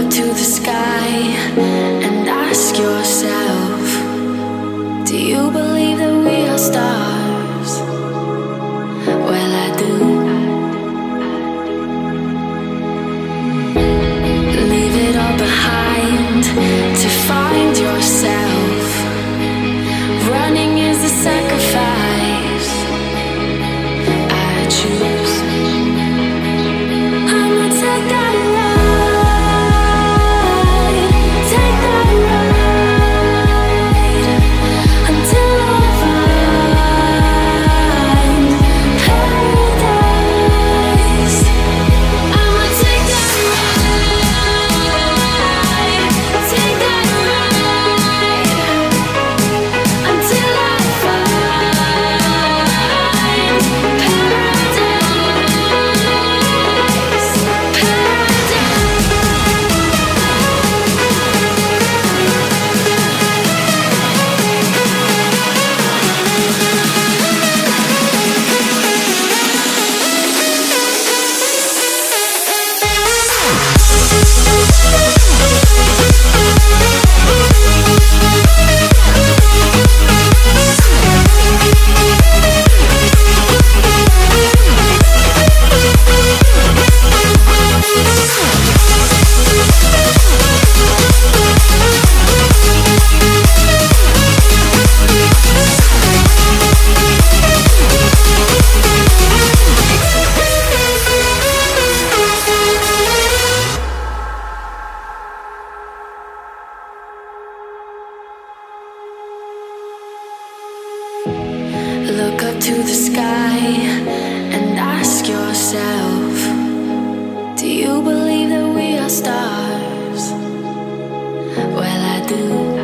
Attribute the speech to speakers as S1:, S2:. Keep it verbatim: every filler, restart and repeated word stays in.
S1: up to the sky and ask yourself, do you believe that we are stars? Well, I do. Leave it all behind to find yourself. Running is a sacrifice I choose. I'ma take that ride, take that ride until I find paradise. I'ma take that ride, take that ride until I find paradise, look up to the sky and ask yourself, do you believe that we are stars? Well, I do.